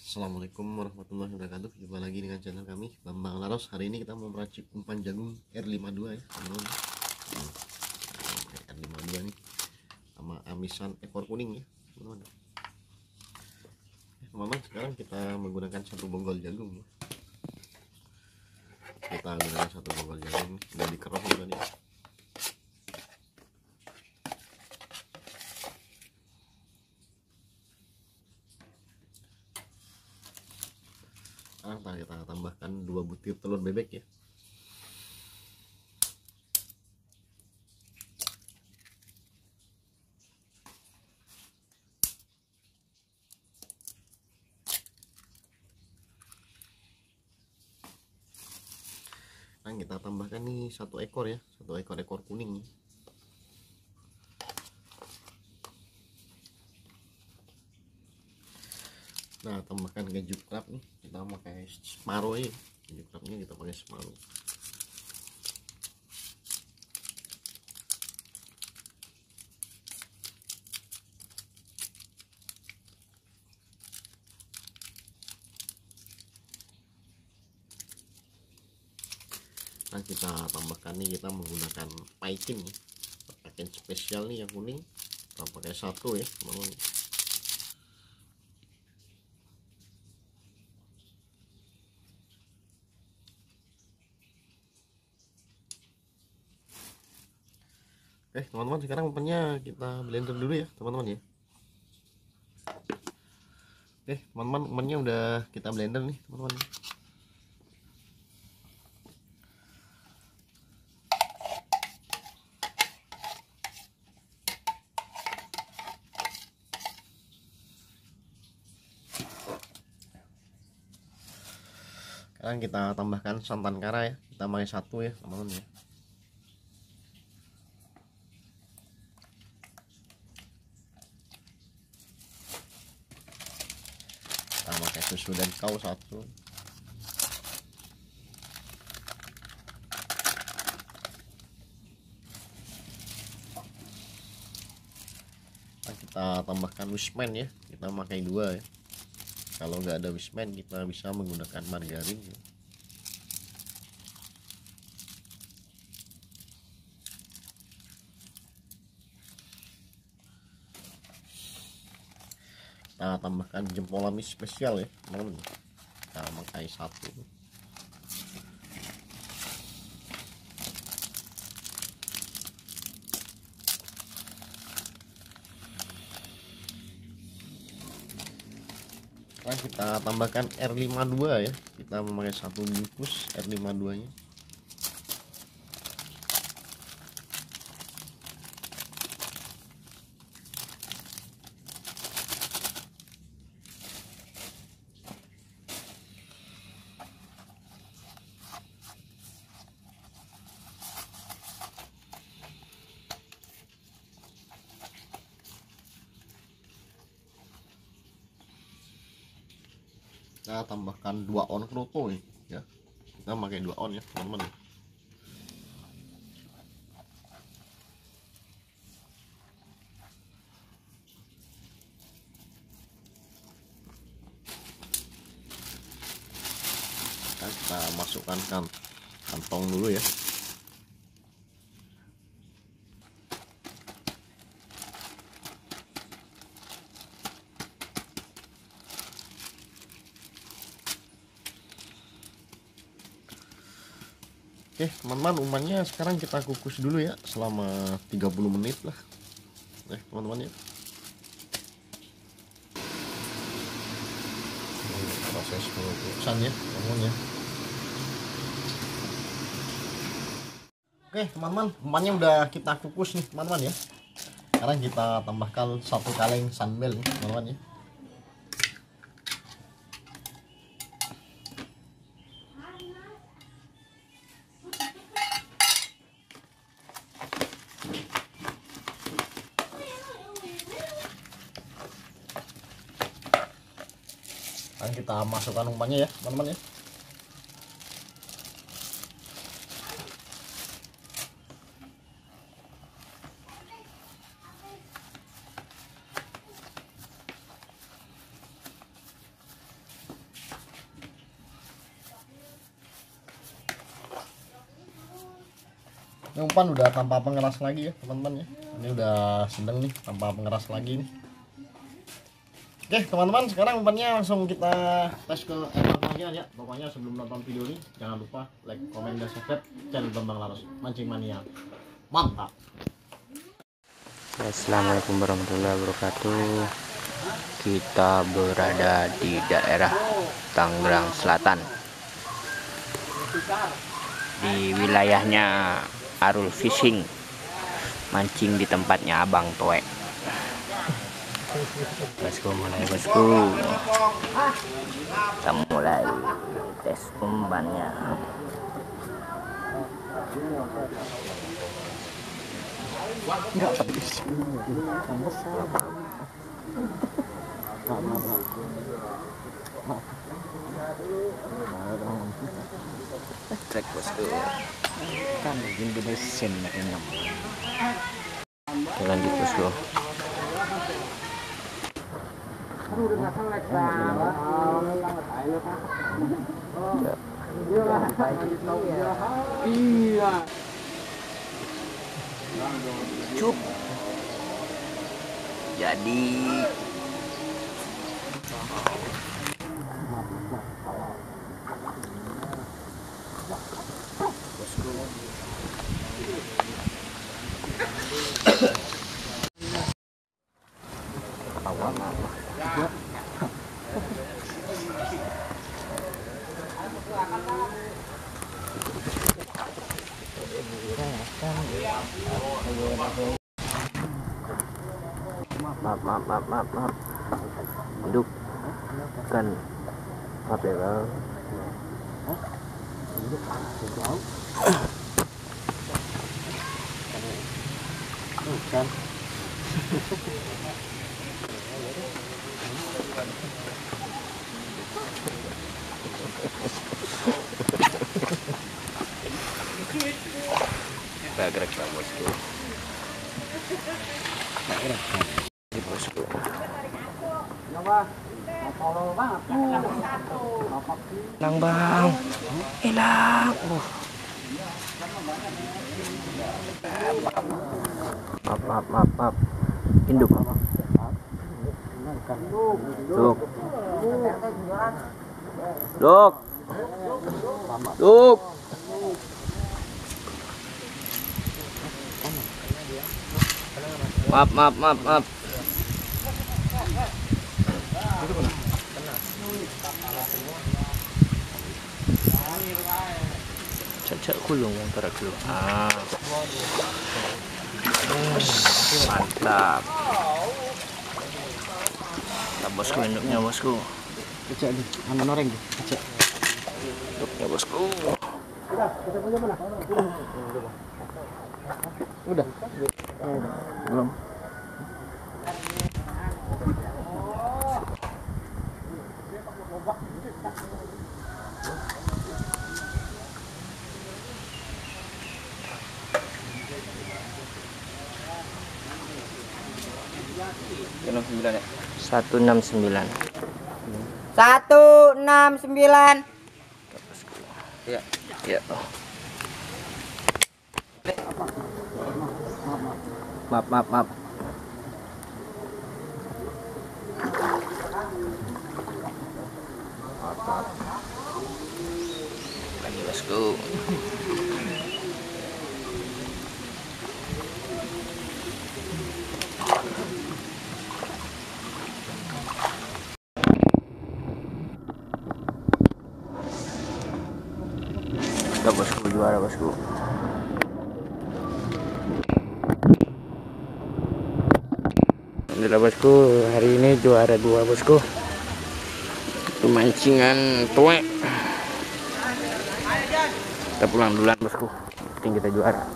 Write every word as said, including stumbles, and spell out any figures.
Assalamualaikum warahmatullahi wabarakatuh. Jumpa lagi dengan channel kami Bambang Laros. Hari ini kita mau meracik umpan jagung R lima puluh dua ya teman-teman. R lima puluh dua nih sama amisan ekor kuning ya teman-teman. Teman-teman, sekarang kita menggunakan satu bonggol jagung ya. Kita menggunakan satu bonggol jagung sudah dikeroh tadi. Sekarang kita tambahkan dua butir telur bebek ya. Sekarang kita tambahkan nih satu ekor ya, satu ekor ekor kuning. Nah, tambahkan keju crab nih, kita pakai separuh ya, keju crabnya kita pakai separuh. Nah, kita tambahkan nih, kita menggunakan paikin ya, pakai spesial nih yang kuning, kita pakai satu ya teman-teman. Oke teman-teman, sekarang umpannya kita blender dulu ya teman-teman ya. Oke teman-teman, umpannya udah kita blender nih teman-teman. Sekarang kita tambahkan santan kara ya, kita pakai satu ya teman-teman ya. Kita pakai susu dan kau satu. Nah, kita tambahkan wismen ya, kita pakai dua ya. Kalau nggak ada wismen kita bisa menggunakan margarin ya. Kita tambahkan jempol amis spesial ya teman-teman, kita pakai satu. Sekarang kita tambahkan R lima puluh dua ya, kita memakai satu bungkus R lima puluh dua nya. Kita tambahkan dua on kroto ya, kita pakai dua on ya teman-teman. Kita masukkan kan kantong dulu ya. Oke teman-teman, umpannya sekarang kita kukus dulu ya selama tiga puluh menit lah eh teman-teman ya. Proses pengukusan ya teman-teman ya. Oke teman-teman, umpannya udah kita kukus nih teman-teman ya. Sekarang kita tambahkan satu kaleng sunbel nih teman-teman ya. Sekarang kita masukkan umpannya ya teman-teman ya. Ini umpan udah tanpa pengeras lagi ya teman-teman ya. Ini udah sedang nih tanpa pengeras lagi nih. Oke teman-teman, sekarang umpannya langsung kita tes ke evakuasinya ya. Pokoknya sebelum nonton video ini jangan lupa like, komen, dan subscribe channel Bambang Laras Mancing Mania. Mantap. Assalamualaikum warahmatullahi wabarakatuh. Kita berada di daerah Tangerang Selatan, di wilayahnya Arul Fishing, mancing di tempatnya Abang Toe. Bosku, mulai bosku, kita mulai tes umpannya. Enggak habis. Cek bosku. Kan bikin beda sen makanya. Oke, lanjut bosku. Iya. Cup. Jadi maaf maaf maaf maaf maaf hidup kan maaf ya bang. Kan gak gerak lah bosku. Gak gerak ini bosku. Hilang bang, hilang. Maaf maaf maaf maaf. Induk. Duk. Duk. Duk. Maaf maaf maaf maaf. Cacak kulung yang terakul. Ah. Mantap. Nah, bosku, induknya bosku. Cek nih, anu noreng tuh. Cek. Induknya bosku. Udah, kita punya mana? Udah. Belum. satu enam sembilan. satu enam sembilan. Ya, ya. Maaf, maaf, maaf. Lagi bosku. Kita bosku juara bosku. Alhamdulillah bosku, hari ini juara dua bosku. Pemancingan tuek. Kita pulang duluan bosku. Penting kita juara.